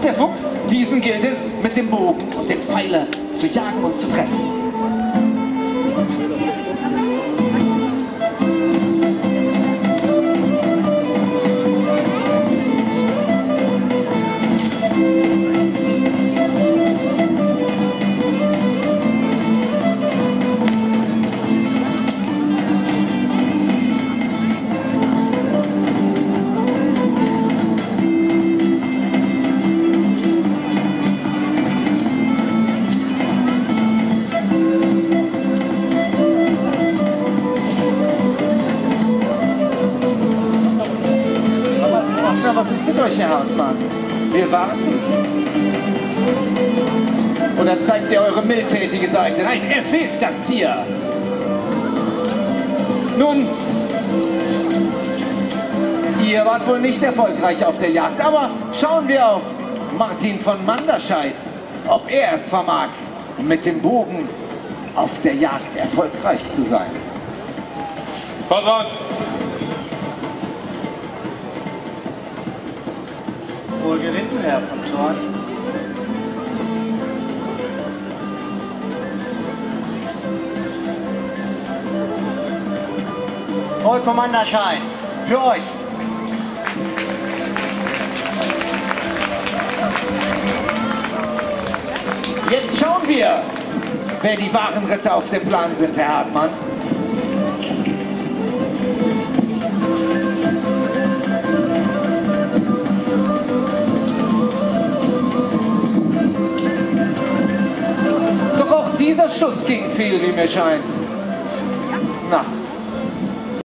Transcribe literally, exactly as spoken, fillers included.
der Fuchs. Diesen gilt es, mit dem Bogen und dem Pfeiler zu jagen und zu treffen. Was ist mit euch, Herr Hartmann? Wir warten. Oder zeigt ihr eure mildtätige Seite? Nein, er fehlt das Tier. Nun, ihr wart wohl nicht erfolgreich auf der Jagd, aber schauen wir auf Martin von Manderscheid, ob er es vermag, mit dem Bogen auf der Jagd erfolgreich zu sein. Pass auf! Wohl geritten, Herr von Thorn. Volk vom Manderscheid, für euch. Jetzt schauen wir, wer die wahren Ritter auf dem Plan sind, Herr Hartmann. Doch auch dieser Schuss ging fehl, wie mir scheint. Na,